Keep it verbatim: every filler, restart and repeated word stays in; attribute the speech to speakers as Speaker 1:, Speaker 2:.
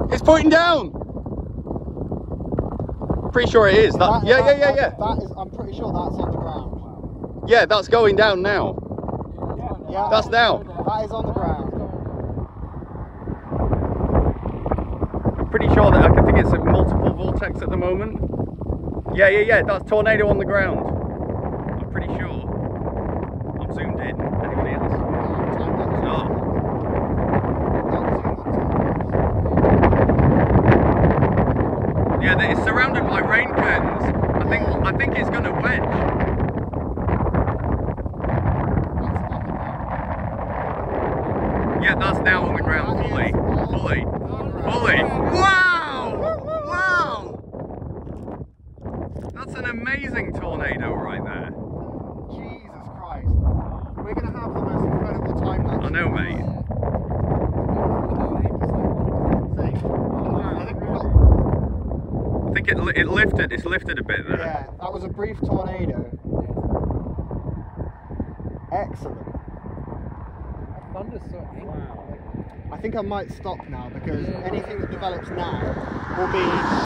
Speaker 1: It's pointing down. Pretty sure it is. That,
Speaker 2: That,
Speaker 1: yeah,
Speaker 2: that,
Speaker 1: yeah, yeah,
Speaker 2: that,
Speaker 1: yeah.
Speaker 2: That is. I'm pretty sure that's on the ground.
Speaker 1: Yeah, that's going down now.
Speaker 2: Yeah,
Speaker 1: That's now.
Speaker 2: that is on the ground.
Speaker 1: Pretty sure that I can think it's a multiple vortex at the moment. Yeah, yeah, yeah. That's tornado on the ground. I'm pretty sure. I'm zoomed in. Anybody else? No. Yeah, it's surrounded by rain curtains. I think I think it's gonna wedge. Yeah, that's now on the ground fully. Fully. Fully. Wow! Wow! That's an amazing tornado right there.
Speaker 2: Jesus Christ. We're going to have the most incredible time lapse.
Speaker 1: I know, mate. I think it, it lifted, it's lifted a bit there.
Speaker 2: Yeah, that was a brief tornado. Excellent.
Speaker 3: Thunder's so angry.
Speaker 2: I think I might stop now because anything that develops now will be